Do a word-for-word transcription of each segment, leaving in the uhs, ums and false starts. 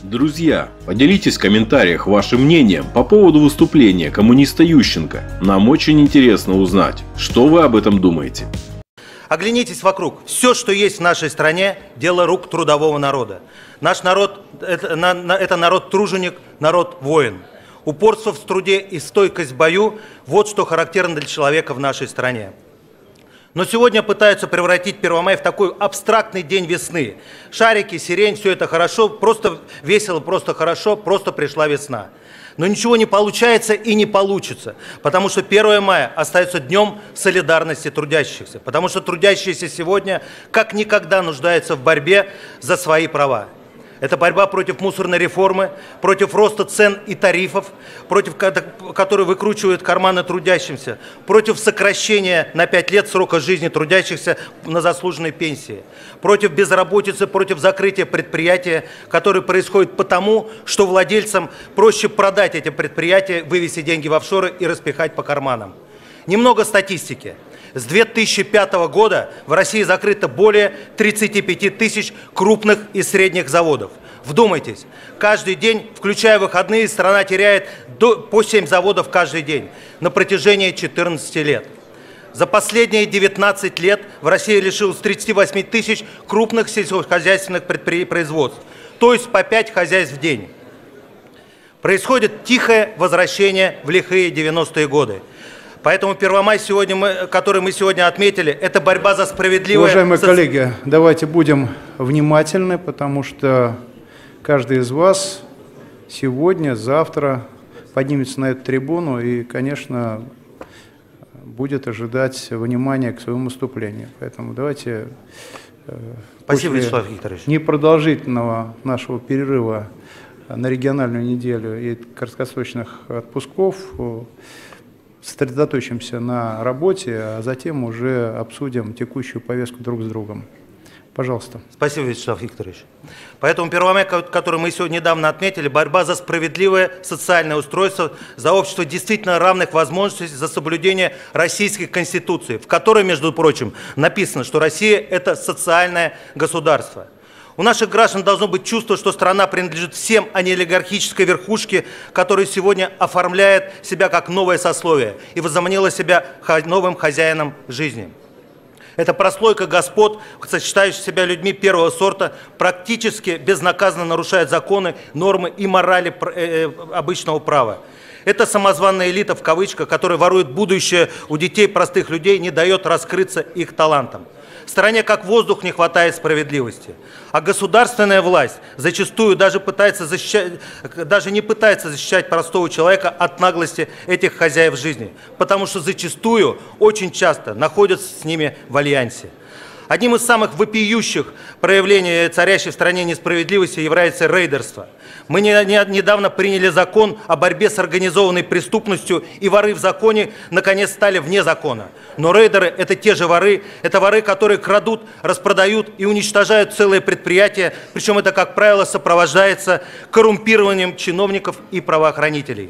Друзья, поделитесь в комментариях вашим мнением по поводу выступления коммуниста Ющенко. Нам очень интересно узнать, что вы об этом думаете. Оглянитесь вокруг. Все, что есть в нашей стране, дело рук трудового народа. Наш народ – это, это народ-труженик, народ-воин. Упорство в труде и стойкость в бою – вот что характерно для человека в нашей стране. Но сегодня пытаются превратить Первомай в такой абстрактный день весны. Шарики, сирень – все это хорошо, просто весело, просто хорошо, просто пришла весна. Но ничего не получается и не получится, потому что первое мая остается днем солидарности трудящихся, потому что трудящиеся сегодня как никогда нуждаются в борьбе за свои права. Это борьба против мусорной реформы, против роста цен и тарифов, против, которые выкручивают карманы трудящимся, против сокращения на пять лет срока жизни трудящихся на заслуженной пенсии, против безработицы, против закрытия предприятия, которое происходит потому, что владельцам проще продать эти предприятия, вывести деньги в офшоры и распихать по карманам. Немного статистики. С две тысячи пятого года в России закрыто более тридцати пяти тысяч крупных и средних заводов. Вдумайтесь, каждый день, включая выходные, страна теряет до, по семь заводов каждый день на протяжении четырнадцати лет. За последние девятнадцать лет в России лишилось тридцати восьми тысяч крупных сельскохозяйственных производств, то есть по пять хозяйств в день. Происходит тихое возвращение в лихие девяностые годы. Поэтому Первомай, сегодня мы, который мы сегодня отметили, это борьба за справедливое... Уважаемые коллеги, давайте будем внимательны, потому что каждый из вас сегодня, завтра поднимется на эту трибуну и, конечно, будет ожидать внимания к своему выступлению. Поэтому давайте Спасибо, Вячеслав Викторович. Непродолжительного нашего перерыва на региональную неделю и краткосрочных отпусков сосредоточимся на работе, а затем уже обсудим текущую повестку друг с другом. Пожалуйста. Спасибо, Вячеслав Викторович. Поэтому Первомай, который мы сегодня недавно отметили, борьба за справедливое социальное устройство, за общество действительно равных возможностей, за соблюдение российской конституции, в которой, между прочим, написано, что Россия – это социальное государство. У наших граждан должно быть чувство, что страна принадлежит всем, а не олигархической верхушке, которая сегодня оформляет себя как новое сословие и возомнила себя новым хозяином жизни. Эта прослойка господ, сочетающих себя людьми первого сорта, практически безнаказанно нарушает законы, нормы и морали обычного права. Это самозванная элита, в кавычках, которая ворует будущее у детей простых людей, не дает раскрыться их талантам. В стране как воздух не хватает справедливости. А государственная власть зачастую даже, пытается защищать, даже не пытается защищать простого человека от наглости этих хозяев жизни, потому что зачастую, очень часто находятся с ними в альянсе. Одним из самых вопиющих проявлений царящей в стране несправедливости является рейдерство. Мы не, не, недавно приняли закон о борьбе с организованной преступностью, и воры в законе наконец стали вне закона. Но рейдеры – это те же воры, это воры, которые крадут, распродают и уничтожают целые предприятия, причем это, как правило, сопровождается коррумпированием чиновников и правоохранителей.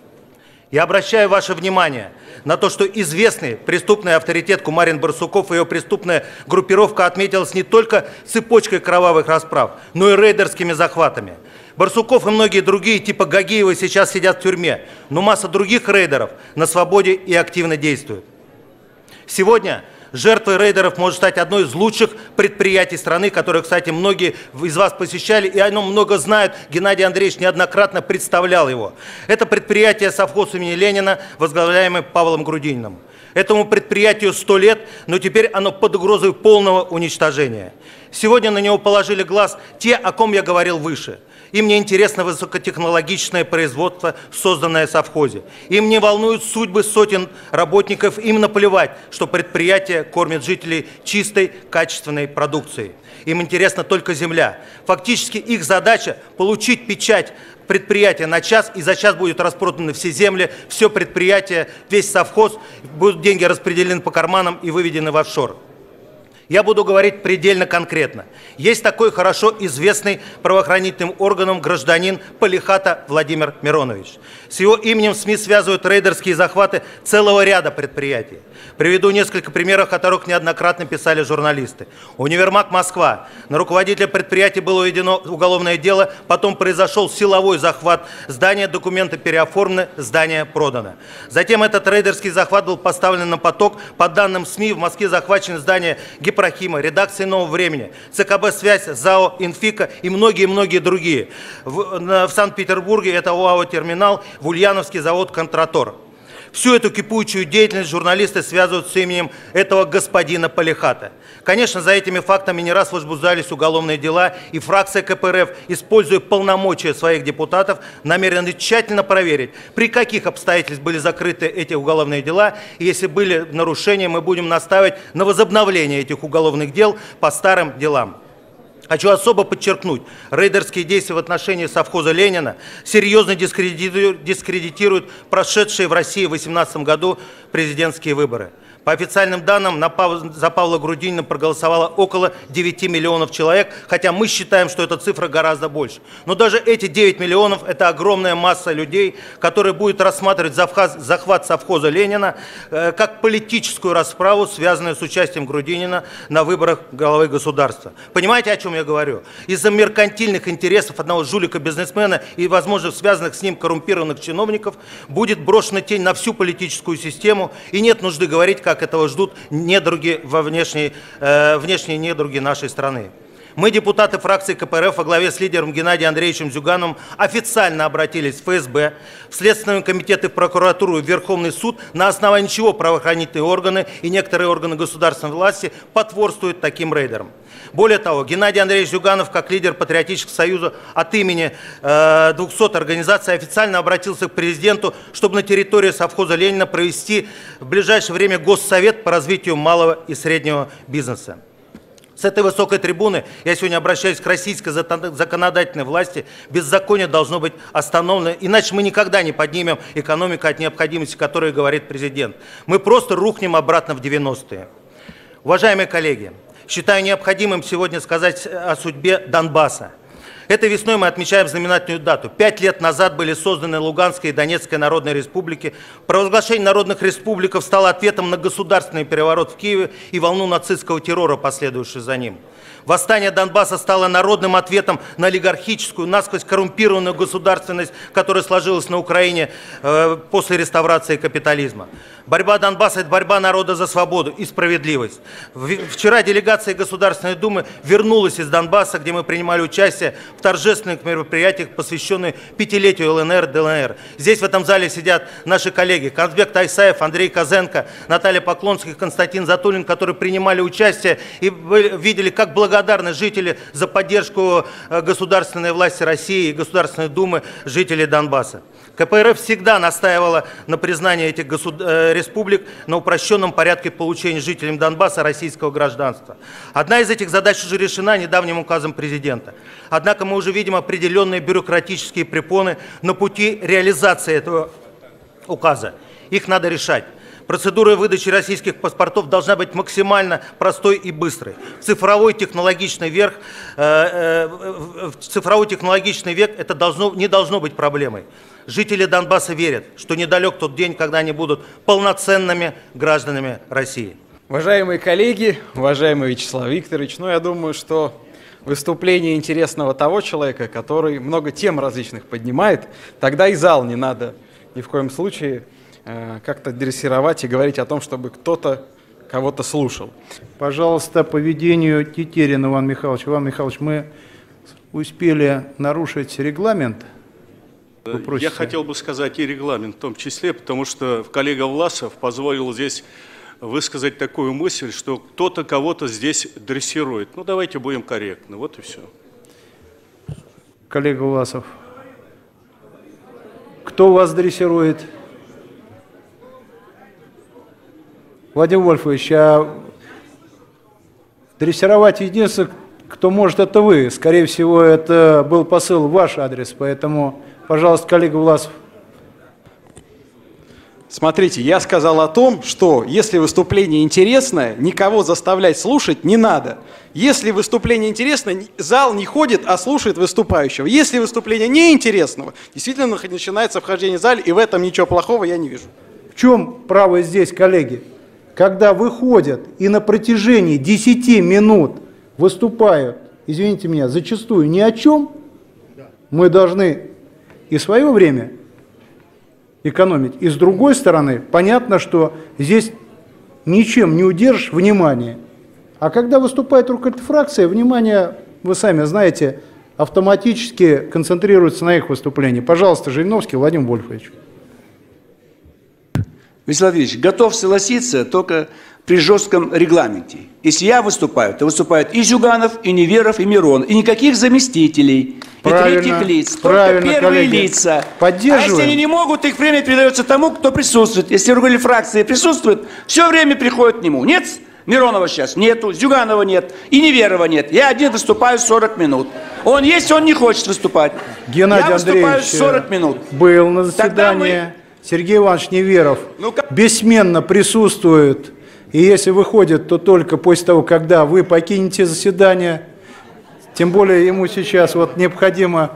Я обращаю ваше внимание на то, что известный преступный авторитет Кумарин Барсуков и ее преступная группировка отметилась не только цепочкой кровавых расправ, но и рейдерскими захватами. Барсуков и многие другие, типа Гагиева, сейчас сидят в тюрьме, но масса других рейдеров на свободе и активно действует. Сегодня жертвой рейдеров может стать одно из лучших предприятий страны, которое, кстати, многие из вас посещали, и о нем много знают. Геннадий Андреевич неоднократно представлял его. Это предприятие совхоз имени Ленина, возглавляемое Павлом Грудининым. Этому предприятию сто лет, но теперь оно под угрозой полного уничтожения. Сегодня на него положили глаз те, о ком я говорил выше. Им не интересно высокотехнологичное производство, созданное в совхозе. Им не волнуют судьбы сотен работников, им наплевать, что предприятие кормит жителей чистой, качественной продукцией. Им интересна только земля. Фактически их задача – получить печать предприятия на час, и за час будут распроданы все земли, все предприятие, весь совхоз, будут деньги распределены по карманам и выведены в офшор. Я буду говорить предельно конкретно. Есть такой хорошо известный правоохранительным органам гражданин Полихата Владимир Миронович. С его именем в СМИ связывают рейдерские захваты целого ряда предприятий. Приведу несколько примеров, о которых неоднократно писали журналисты. Универмаг «Москва». На руководителя предприятия было введено уголовное дело, потом произошел силовой захват здания, документы переоформлены, здание продано. Затем этот рейдерский захват был поставлен на поток. По данным СМИ, в Москве захвачено здание Гипрохима, редакции «Нового времени», ЦКБ «Связь», ЗАО «Инфика» и многие-многие другие. В, в Санкт-Петербурге это ОАО-терминал, в Ульяновске завод «Контратор». Всю эту кипучую деятельность журналисты связывают с именем этого господина Полихата. Конечно, за этими фактами не раз возбуждались уголовные дела, и фракция ка пэ эр эф, используя полномочия своих депутатов, намерена тщательно проверить, при каких обстоятельствах были закрыты эти уголовные дела, и если были нарушения, мы будем настаивать на возобновлении этих уголовных дел по старым делам. Хочу особо подчеркнуть, рейдерские действия в отношении совхоза Ленина серьезно дискредитируют, дискредитируют прошедшие в России в две тысячи восемнадцатом году президентские выборы. По официальным данным, на Пав... за Павла Грудинина проголосовало около девяти миллионов человек, хотя мы считаем, что эта цифра гораздо больше. Но даже эти девять миллионов – это огромная масса людей, которые будут рассматривать захват, захват совхоза Ленина э, как политическую расправу, связанную с участием Грудинина на выборах главы государства. Понимаете, о чем я говорю? Из-за меркантильных интересов одного жулика-бизнесмена и, возможно, связанных с ним коррумпированных чиновников будет брошена тень на всю политическую систему, и нет нужды говорить, как этого ждут недруги во внешней, э, внешние недруги нашей страны. Мы, депутаты фракции ка пэ эр эф во главе с лидером Геннадием Андреевичем Зюгановым, официально обратились в эф эс бэ, в Следственный комитет и в прокуратуру и в Верховный суд, на основании чего правоохранительные органы и некоторые органы государственной власти потворствуют таким рейдерам. Более того, Геннадий Андреевич Зюганов, как лидер Патриотического союза от имени э, двухсот организаций, официально обратился к президенту, чтобы на территории совхоза Ленина провести в ближайшее время Госсовет по развитию малого и среднего бизнеса. С этой высокой трибуны я сегодня обращаюсь к российской законодательной власти. Беззаконие должно быть остановлено, иначе мы никогда не поднимем экономику от необходимости, о которой говорит президент. Мы просто рухнем обратно в девяностые. Уважаемые коллеги, считаю необходимым сегодня сказать о судьбе Донбасса. Этой весной мы отмечаем знаменательную дату. Пять лет назад были созданы Луганская и Донецкая народные республики. Провозглашение народных республик стало ответом на государственный переворот в Киеве и волну нацистского террора, последующую за ним. Восстание Донбасса стало народным ответом на олигархическую, насквозь коррумпированную государственность, которая сложилась на Украине э, после реставрации капитализма. Борьба Донбасса – это борьба народа за свободу и справедливость. Вчера делегация Государственной Думы вернулась из Донбасса, где мы принимали участие в торжественных мероприятиях, посвященных пятилетию эл эн эр, дэ эл эн эр. Здесь в этом зале сидят наши коллеги Канатбек Тайсаев, Андрей Козенко, Наталья Поклонская, Константин Затулин, которые принимали участие и видели, как благодарны жители за поддержку государственной власти России и Государственной Думы жителей Донбасса. ка пэ эр эф всегда настаивала на признании этих госуд... республик на упрощенном порядке получения жителям Донбасса российского гражданства. Одна из этих задач уже решена недавним указом президента. Однако мы уже видим определенные бюрократические препоны на пути реализации этого указа. Их надо решать. Процедура выдачи российских паспортов должна быть максимально простой и быстрой. В цифровой технологичный век, э, э, в цифровой технологичный век это должно, не должно быть проблемой. Жители Донбасса верят, что недалек тот день, когда они будут полноценными гражданами России. Уважаемые коллеги, уважаемый Вячеслав Викторович, ну я думаю, что выступление интересного того человека, который много тем различных поднимает, тогда и зал не надо ни в коем случае э, как-то дрессировать и говорить о том, чтобы кто-то кого-то слушал. Пожалуйста, по ведению Тетерин Иван Михайлович. Иван Михайлович, мы успели нарушить регламент. Я хотел бы сказать и регламент в том числе, потому что коллега Власов позволил здесь высказать такую мысль, что кто-то кого-то здесь дрессирует. Ну, давайте будем корректны, вот и все. Коллега Власов, кто вас дрессирует? Владимир Вольфович, а дрессировать единственное, кто может, это вы. Скорее всего, это был посыл в ваш адрес, поэтому... Пожалуйста, коллега Власов. Смотрите, я сказал о том, что если выступление интересное, никого заставлять слушать не надо. Если выступление интересное, зал не ходит, а слушает выступающего. Если выступление неинтересного, действительно начинается вхождение в зал, и в этом ничего плохого я не вижу. В чем право здесь, коллеги? Когда выходят и на протяжении десяти минут выступают, извините меня, зачастую ни о чем, мы должны и свое время экономить. И с другой стороны, понятно, что здесь ничем не удержишь внимание. А когда выступает руководитель фракции, внимание, вы сами знаете, автоматически концентрируется на их выступлении. Пожалуйста, Жириновский Владимир Вольфович. Вячеслав Ильич, готов согласиться только при жестком регламенте. Если я выступаю, то выступают и Зюганов, и Неверов, и Мирон, и никаких заместителей, правильно, и третьих лиц, только первые коллеги. Лица. А если они не могут, их время передается тому, кто присутствует. Если руководитель фракции присутствует, все время приходит к нему. Нет? Миронова сейчас нету, Зюганова нет, и Неверова нет. Я один выступаю сорок минут. Он есть, он не хочет выступать. Геннадий я выступаю Андреевич сорок минут. Был на заседании. Мы... Сергей Иванович Неверов ну, как... бессменно присутствует. И если выходит, то только после того, когда вы покинете заседание. Тем более ему сейчас вот необходимо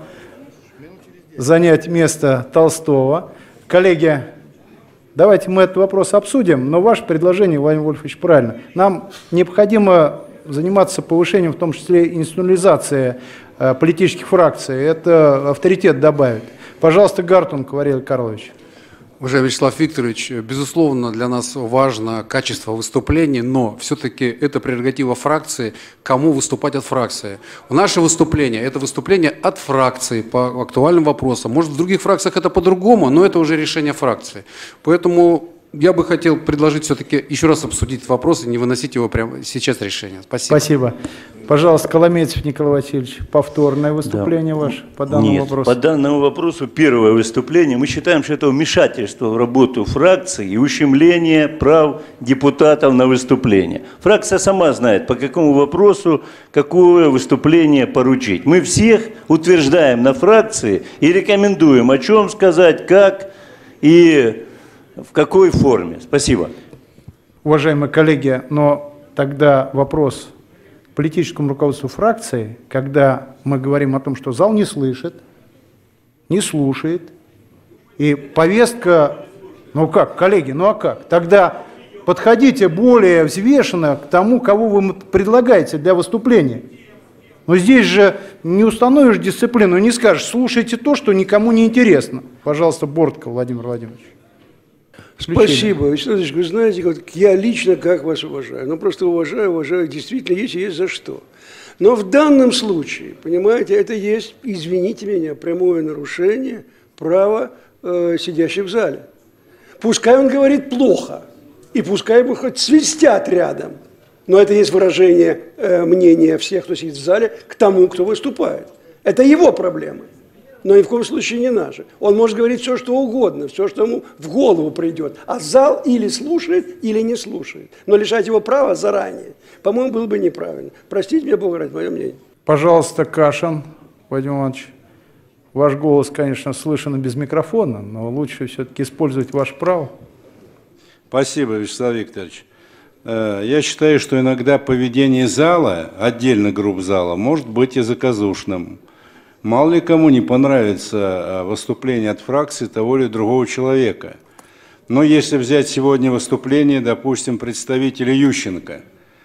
занять место Толстого. Коллеги, давайте мы этот вопрос обсудим, но ваше предложение, Владимир Вольфович, правильно. Нам необходимо заниматься повышением, в том числе институционализации э, политических фракций. Это авторитет добавит. Пожалуйста, Гартунг Валерий Карлович. Уважаемый Вячеслав Викторович, безусловно, для нас важно качество выступлений, но все-таки это прерогатива фракции, кому выступать от фракции. Наше выступление – это выступление от фракции по актуальным вопросам. Может, в других фракциях это по-другому, но это уже решение фракции. Поэтому я бы хотел предложить все-таки еще раз обсудить вопрос и не выносить его прямо сейчас решение. Спасибо. Спасибо. Пожалуйста, Коломейцев Николай Васильевич, повторное выступление да. ваше по данному Нет, вопросу. По данному вопросу первое выступление. Мы считаем, что это вмешательство в работу фракции и ущемление прав депутатов на выступление. Фракция сама знает, по какому вопросу какое выступление поручить. Мы всех утверждаем на фракции и рекомендуем, о чем сказать, как и в какой форме. Спасибо. Уважаемые коллеги, но тогда вопрос политическому руководству фракции, когда мы говорим о том, что зал не слышит, не слушает, и повестка, ну как, коллеги, ну а как? Тогда подходите более взвешенно к тому, кого вы предлагаете для выступления. Но здесь же не установишь дисциплину, не скажешь, слушайте то, что никому не интересно. Пожалуйста, Бортко Владимир Владимирович. Спасибо, Вячеслав Ильич, вы знаете, вот я лично как вас уважаю, ну просто уважаю, уважаю, действительно есть и есть за что. Но в данном случае, понимаете, это есть, извините меня, прямое нарушение права э, сидящих в зале. Пускай он говорит плохо, и пускай ему хоть свистят рядом, но это есть выражение э, мнения всех, кто сидит в зале, к тому, кто выступает. Это его проблемы. Но ни в коем случае не наши. Он может говорить все, что угодно, все, что ему в голову придет. А зал или слушает, или не слушает. Но лишать его права заранее, по-моему, было бы неправильно. Простите меня, Бог ради, мое мнение. Пожалуйста, Кашин Владимир Иванович. Ваш голос, конечно, слышен без микрофона, но лучше все-таки использовать ваше право. Спасибо, Вячеслав Викторович. Я считаю, что иногда поведение зала, отдельно групп зала, может быть и заказушным. Мало ли кому не понравится выступление от фракции того или другого человека. Но если взять сегодня выступление, допустим, представителя Ющенко,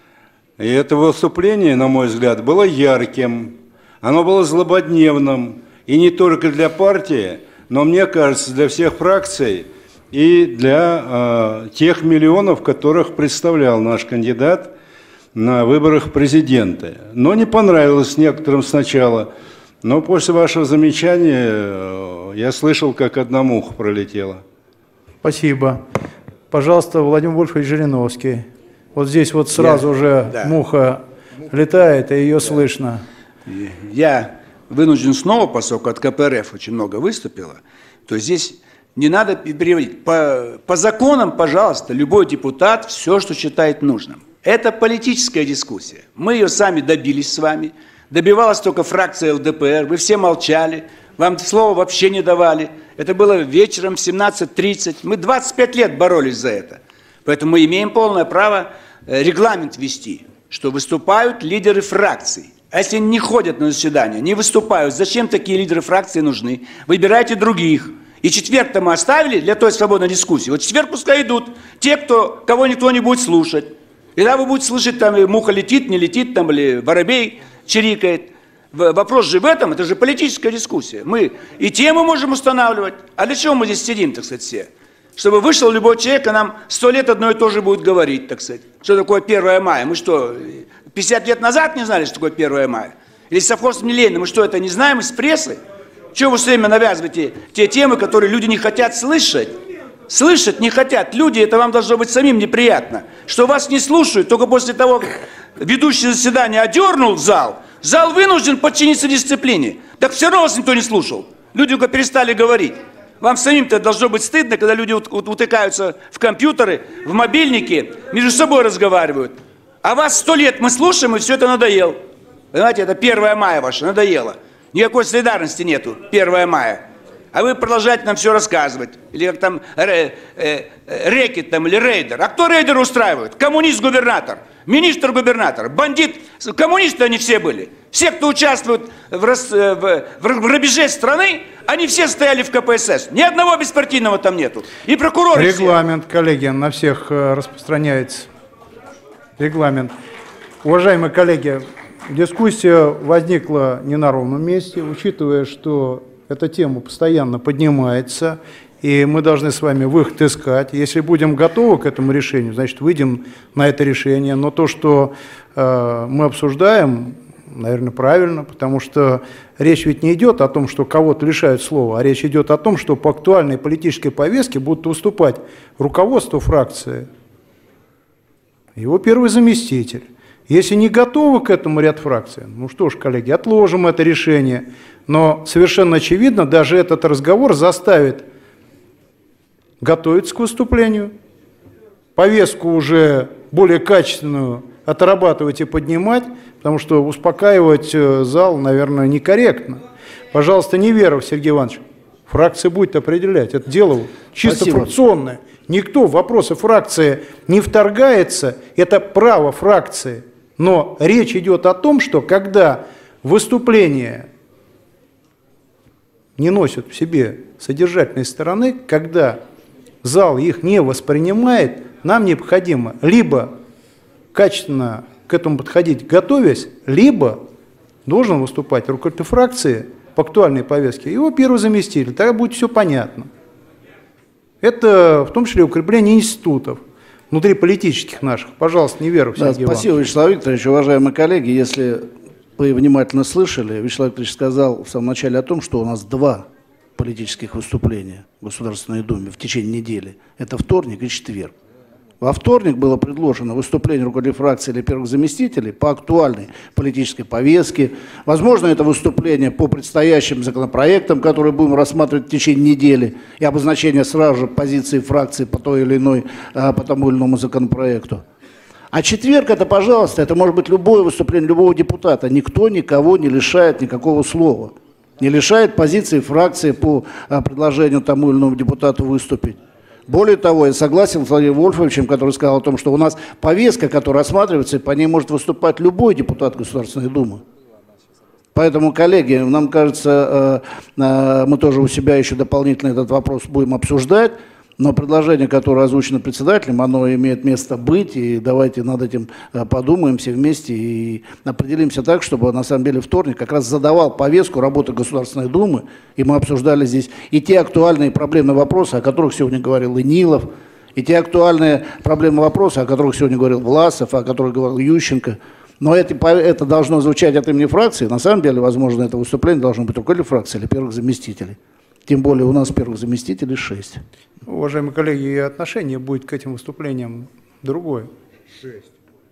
и это выступление, на мой взгляд, было ярким, оно было злободневным, и не только для партии, но, мне кажется, для всех фракций и для э, тех миллионов, которых представлял наш кандидат на выборах президента. Но не понравилось некоторым сначала. Но после вашего замечания я слышал, как одна муха пролетела. Спасибо. Пожалуйста, Владимир Вольфович Жириновский. Вот здесь вот сразу я, же да. муха летает, и ее да. слышно. Я вынужден снова, поскольку от ка пэ эр эф очень много выступило, то здесь не надо переводить. По, по законам, пожалуйста, любой депутат все, что считает нужным. Это политическая дискуссия. Мы ее сами добились с вами. Добивалась только фракция эл дэ пэ эр, вы все молчали, Вам слова вообще не давали. Это было вечером в семнадцать тридцать. Мы двадцать пять лет боролись за это. Поэтому мы имеем полное право регламент ввести, что выступают лидеры фракций. А если не ходят на заседания, не выступают, зачем такие лидеры фракции нужны? Выбирайте других. И четверг-то мы оставили для той свободной дискуссии. Вот четверг пускай идут те, кто, кого никто не будет слушать. И тогда вы будете слышать, там муха летит, не летит, там, или воробей чирикает. Вопрос же в этом, это же политическая дискуссия. Мы и темы можем устанавливать. А для чего мы здесь сидим, так сказать, все? Чтобы вышел любой человек, и нам сто лет одно и то же будет говорить, так сказать. Что такое первое мая? Мы что, пятьдесят лет назад не знали, что такое первое мая? Или с совхозом Ленина? Мы что, это не знаем из прессы? Чего вы все время навязываете те темы, которые люди не хотят слышать? Слышать не хотят. Люди, это вам должно быть самим неприятно. Что вас не слушают, только после того, как ведущий заседания одернул зал, зал вынужден подчиниться дисциплине. Так все равно вас никто не слушал. Люди только перестали говорить. Вам самим-то должно быть стыдно, когда люди утыкаются в компьютеры, в мобильники, между собой разговаривают. А вас сто лет мы слушаем, и все это надоело. Понимаете, это первое мая ваше, надоело. Никакой солидарности нету, первое мая. А вы продолжаете нам все рассказывать. Или как там э, э, рэкет там, или рейдер. А кто рейдер устраивает? Коммунист-губернатор, министр-губернатор, бандит. Коммунисты они все были. Все, кто участвует в, рас, в, в грабеже страны, они все стояли в ка пэ эс эс. Ни одного беспартийного там нету. И прокуроры Регламент, все. коллеги, на всех распространяется. Регламент. Уважаемые коллеги, дискуссия возникла не на ровном месте, учитывая, что эта тема постоянно поднимается, и мы должны с вами выход искать. Если будем готовы к этому решению, значит, выйдем на это решение. Но то, что э, мы обсуждаем, наверное, правильно, потому что речь ведь не идет о том, что кого-то лишают слова, а речь идет о том, что по актуальной политической повестке будут выступать руководство фракции, его первый заместитель. Если не готовы к этому ряд фракций, ну что ж, коллеги, отложим это решение. Но совершенно очевидно, даже этот разговор заставит готовиться к выступлению, повестку уже более качественную отрабатывать и поднимать, потому что успокаивать зал, наверное, некорректно. Пожалуйста, Неверов Сергей Иванович, фракция будет определять. Это дело чисто Спасибо. Фракционное. Никто в вопросы фракции не вторгается, это право фракции. Но речь идет о том, что когда выступления не носят в себе содержательной стороны, когда зал их не воспринимает, нам необходимо либо качественно к этому подходить, готовясь, либо должен выступать руководитель фракции по актуальной повестке, его первый заместитель, тогда будет все понятно. Это в том числе укрепление институтов внутриполитических наших. Пожалуйста, Неверов Сергей Иванович. Да, спасибо, Вячеслав Викторович. Уважаемые коллеги, если вы внимательно слышали, Вячеслав Викторович сказал в самом начале о том, что у нас два политических выступления в Государственной Думе в течение недели. Это вторник и четверг. Во вторник было предложено выступление руководителей фракции или первых заместителей по актуальной политической повестке. Возможно, это выступление по предстоящим законопроектам, которые будем рассматривать в течение недели, и обозначение сразу же позиции фракции по той или иной, по тому или иному законопроекту. А четверг это, пожалуйста, это может быть любое выступление любого депутата. Никто никого не лишает никакого слова. Не лишает позиции фракции по предложению тому или иному депутату выступить. Более того, я согласен с Владимиром Вольфовичем, который сказал о том, что у нас повестка, которая рассматривается, и по ней может выступать любой депутат Государственной Думы. Поэтому, коллеги, нам кажется, мы тоже у себя еще дополнительно этот вопрос будем обсуждать. Но предложение, которое озвучено председателем, оно имеет место быть, и давайте над этим подумаем все вместе и определимся так, чтобы на самом деле вторник как раз задавал повестку работы Государственной Думы, и мы обсуждали здесь и те актуальные проблемные вопросы, о которых сегодня говорил и Нилов, и те актуальные проблемные вопросы, о которых сегодня говорил Власов, о которых говорил Ющенко. Но это, это должно звучать от имени фракции. На самом деле, возможно, это выступление должно быть руководителем фракции или первых заместителей. Тем более у нас первых заместителей шесть. Уважаемые коллеги, и отношение будет к этим выступлениям другое. Шесть.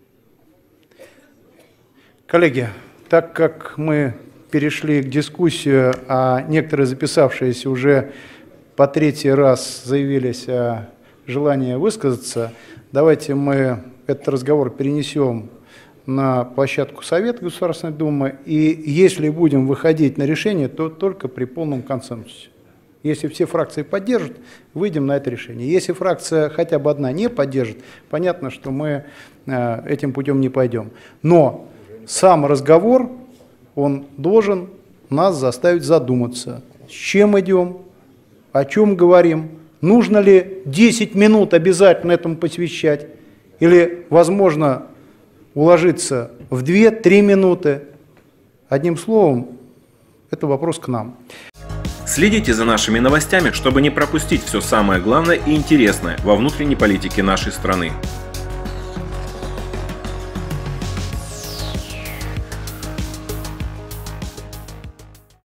Коллеги, так как мы перешли к дискуссии, а некоторые записавшиеся уже по третий раз заявились о желании высказаться, давайте мы этот разговор перенесем на площадку Совета Государственной Думы, и если будем выходить на решение, то только при полном консенсусе. Если все фракции поддержат, выйдем на это решение. Если фракция хотя бы одна не поддержит, понятно, что мы э, этим путем не пойдем. Но сам разговор, он должен нас заставить задуматься, с чем идем, о чем говорим, нужно ли десять минут обязательно этому посвящать, или, возможно, уложиться в две-три минуты. Одним словом, это вопрос к нам. Следите за нашими новостями, чтобы не пропустить все самое главное и интересное во внутренней политике нашей страны.